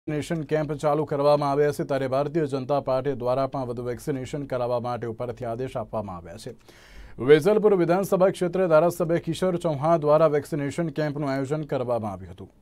Vaccination camp ચાલુ કરવામાં આવ્યા છે ત્યારે ભારતીય જનતા પાર્ટી દ્વારા પણ વધુ વેક્સિનેશન કરાવવા માટે ઉપરથી આદેશ આપવામાં આવ્યા છે। વેજલપુર વિધાનસભા ક્ષેત્રે ધારાસભ્ય કિશોર ચૌહાણ દ્વારા વેક્સિનેશન કેમ્પનું આયોજન કરવામાં આવ્યું હતું।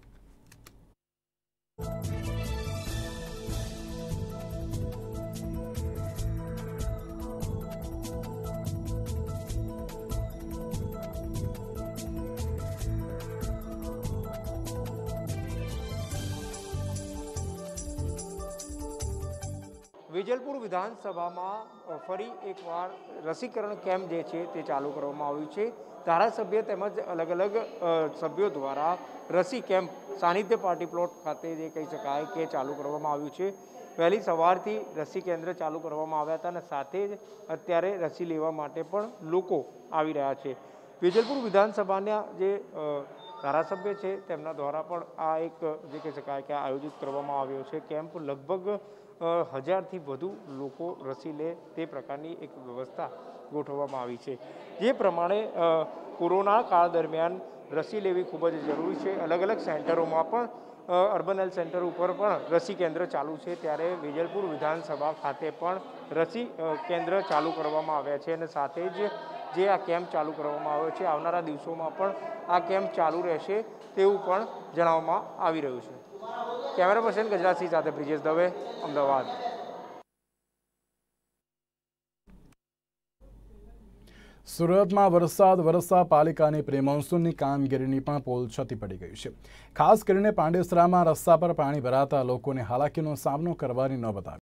વેજલપુર વિધાનસભામાં ફરી એકવાર રસીકરણ કેમ્પ જે છે તે ચાલુ કરવામાં આવ્યું છે। ધારાસભ્ય તેમજ અલગ અલગ સભ્યો દ્વારા રસી કેમ્પ સાનિધ્ય પાર્ટી પ્લોટ ખાતે જે કહી શકાય કે ચાલુ કરવામાં આવ્યું છે। વહેલી સવારથી રસી કેન્દ્ર ચાલુ કરવામાં આવ્યા હતા અને સાથે જ અત્યારે રસી લેવા માટે પણ લોકો આવી રહ્યા છે। વેજલપુર વિધાનસભાના જે ધારાસભ્ય છે તેમના દ્વારા પણ આ એક જે કહી શકાય કે આયોજિત કરવામાં આવ્યો છે કેમ્પ। લગભગ 1000થી વધુ લોકો રસી લે તે પ્રકારની એક વ્યવસ્થા ગોઠવવામાં આવી છે। જે પ્રમાણે કોરોના કાળ દરમિયાન રસી લેવી ખૂબ જ જરૂરી છે। અલગ અલગ સેન્ટરોમાં પણ અર્બન હેલ્થ સેન્ટર ઉપર પણ રસી કેન્દ્ર ચાલુ છે, ત્યારે વેજલપુર વિધાનસભા ખાતે પણ રસી કેન્દ્ર ચાલુ કરવામાં આવ્યા છે અને સાથે જ જે આ કેમ્પ ચાલુ કરવામાં આવ્યો છે આવનારા દિવસોમાં પણ આ કેમ્પ ચાલુ રહેશે તેવું પણ જણાવવામાં આવી રહ્યું છે। કેમેરા પર્સન ગજરાતસિંહ સાથે બ્રિજેશ દવે, અમદાવાદ। સુરતમાં વરસાદ વરસતા પાલિકાની પ્રી મોન્સૂનની કામગીરીની પણ પોલછતી પડી ગઈ છે। ખાસ કરીને પાંડેસરામાં રસ્તા પર પાણી ભરાતા લોકોને હાલાકીનો સામનો કરવાની નોબત આવી।